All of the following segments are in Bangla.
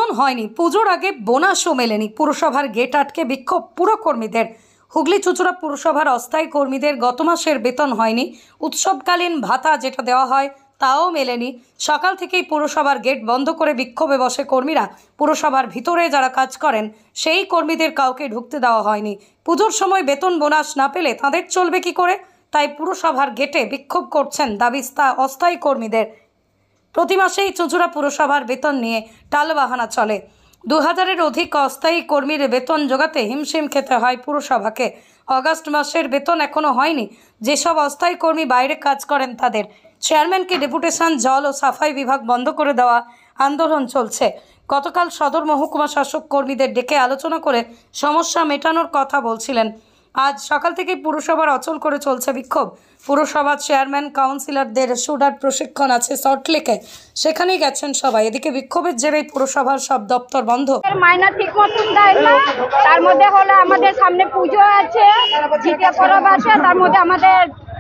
বেতন হয়নি, পুজোর আগে বোনাসও মেলেনি, পুরসভার গেট আটকে বিক্ষোভ পুরকর্মীদের। হুগলি চুঁচুড়া পুরসভার অস্থায়ী কর্মীদের গত মাসের বেতন হয়নি, উৎসবকালীন ভাতা যেটা দেওয়া হয় তাও মেলেনি। সকাল থেকেই পুরসভার গেট বন্ধ করে বিক্ষোভে বসে কর্মীরা। পুরসভার ভিতরে যারা কাজ করেন সেই কর্মীদের কাউকে ঢুকতে দেওয়া হয়নি। পুজোর সময় বেতন বোনাস না পেলে তাদের চলবে কি করে? তাই পুরসভার গেটে বিক্ষোভ করছেন দাবিস্তা অস্থায়ী কর্মীদের। প্রতি মাসেই চুঁচুড়া পুরসভার বেতন নিয়ে টালবাহানা চলে। 2000-এর অধিক অস্থায়ী কর্মীর বেতন জোগাতে হিমশিম খেতে হয় পুরসভাকে। অগাস্ট মাসের বেতন এখনও হয়নি। যেসব অস্থায়ী কর্মী বাইরে কাজ করেন তাদের চেয়ারম্যানকে ডেপুটেশন, জল ও সাফাই বিভাগ বন্ধ করে দেওয়া আন্দোলন চলছে। গতকাল সদর মহকুমা শাসক কর্মীদের ডেকে আলোচনা করে সমস্যা মেটানোর কথা বলছিলেন। আজ সকাল থেকেই পুরসভার অচল করে চলছে বিক্ষোভ। পুরসভার চেয়ারম্যান, কাউন্সিলরদের শুটার প্রশিক্ষণ আছে সল্টলেকে, সেখানেই গেছেন সবাই। এদিকে বিক্ষোভের জেরেই পুরসভার সব দপ্তর বন্ধ। মাইনা ঠিক মতন দেয় না, তার মধ্যে হলো আমাদের সামনে পুজো আছে, জিতে পরব আছে, তার মধ্যে আমাদের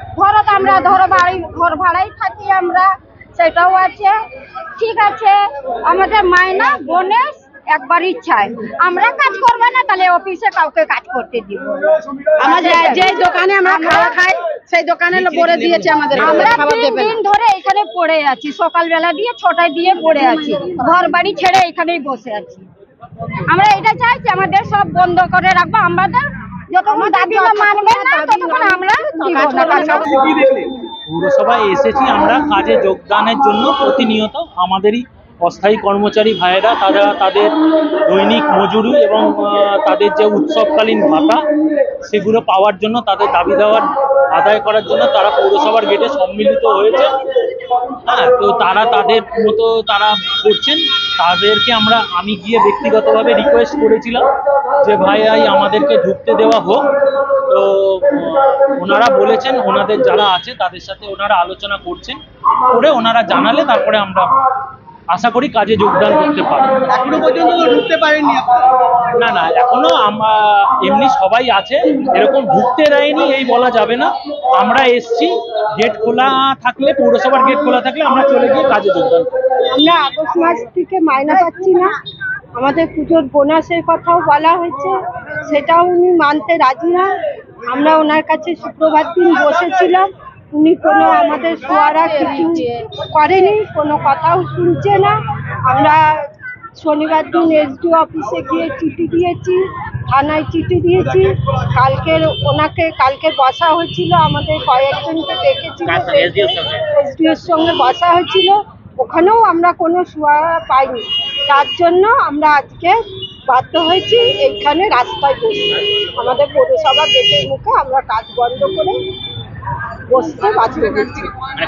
ধরো বাড়ি ঘর ভাড়াই থাকি আমরা, সেটাও আছে। ঠিক আছে, আমাদের মাইনা বোনাস একবার ইচ্ছায় আমরা কাজ করবো না, তাহলে অফিসে কাউকে কাজ করতে দিব। আমাদের যে দোকানে আমরা খাওয়া খাই সেই দোকানে বলে দিয়েছে আমাদের আমরা 3 দিন ধরে এখানে পড়ে আছি, সকালবেলা দিয়ে 6টায় দিয়ে পড়ে আছি, ঘর বাড়ি ছেড়ে এখানেই বসে আছি। আমরা এটা চাইছি আমাদের সব বন্ধ করে রাখবো, আমাদের যতক্ষণ দাবি মানবে না ততক্ষণ আমরা দিব না। পুরসভায় এসেছি আমরা কাজে যোগদানের জন্য। প্রতিনিয়ত আমাদেরই অস্থায়ী কর্মচারী ভাইয়েরা তাদের দৈনিক মজুরি এবং তাদের যে উৎসবকালীন ভাতা সেগুলো পাওয়ার জন্য, তাদের দাবি দেওয়ার আদায় করার জন্য তারা পৌরসভার গেটে সম্মিলিত হয়েছে। হ্যাঁ, তো তারা তাদের মতো তারা করছেন। তাদেরকে আমি গিয়ে ব্যক্তিগতভাবে রিকোয়েস্ট করেছিলাম যে ভাই আমাদেরকে ঢুকতে দেওয়া হোক। তো ওনারা বলেছেন ওনাদের যারা আছে তাদের সাথে ওনারা আলোচনা করছেন, করে ওনারা জানালে তারপরে আমরা আশা করি কাজে যোগদান করতে পারবো। এখনো পর্যন্ত ঢুকতে পারেননি? না, এখনো এমনি সবাই আছে, এরকম ঢুকতে দেয়নি এই বলা যাবে না। আমরা এসছি, গেট খোলা থাকলে, পৌরসভার গেট খোলা থাকলে আমরা চলে গিয়ে কাজে যোগদান করব। আমরা আগস্ট মাস থেকে মাইনা পাচ্ছি না, আমাদের পুজোর বোনাসের কথাও বলা হয়েছে, সেটাও উনি মানতে রাজি না। আমরা ওনার কাছে শুক্রবার দিন বসেছিলাম, উনি কোনো আমাদের সোয়ারা কিছু করেনি, কোনো কথাও শুনছে না। আমরা শনিবার দিন এসডিও অফিসে গিয়ে চিঠি দিয়েছি, থানায় চিঠি দিয়েছি। কালকে বসা হয়েছিল, আমাদের কয়েকজনকে ডেকেছিল, এসডিওর সঙ্গে বসা হয়েছিল, ওখানেও আমরা কোনো সুরাহা পাইনি। তার জন্য আমরা আজকে বাধ্য হয়েছি এইখানে রাস্তায় বসতে। আমাদের পৌরসভা গেটের মুখে আমরা কাজ বন্ধ করে বসতে বাধ্য হয়েছি।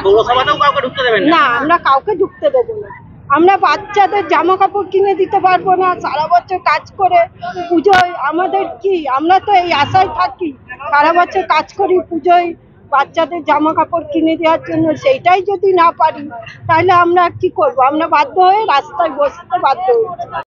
না, আমরা কাউকে ঢুকতে দেবো না। আমরা বাচ্চাদের জামা কাপড় কিনে দিতে পারবো না, সারা বছর কাজ করে পুজোয় আমাদের কি, আমরা তো এই আশায় থাকি, সারা বছর কাজ করি পুজোয় বাচ্চাদের জামা কাপড় কিনে দেওয়ার জন্য, সেইটাই যদি না পারি তাহলে আমরা কি করব? আমরা বাধ্য হয়ে রাস্তায় বসতে বাধ্য হয়েছি।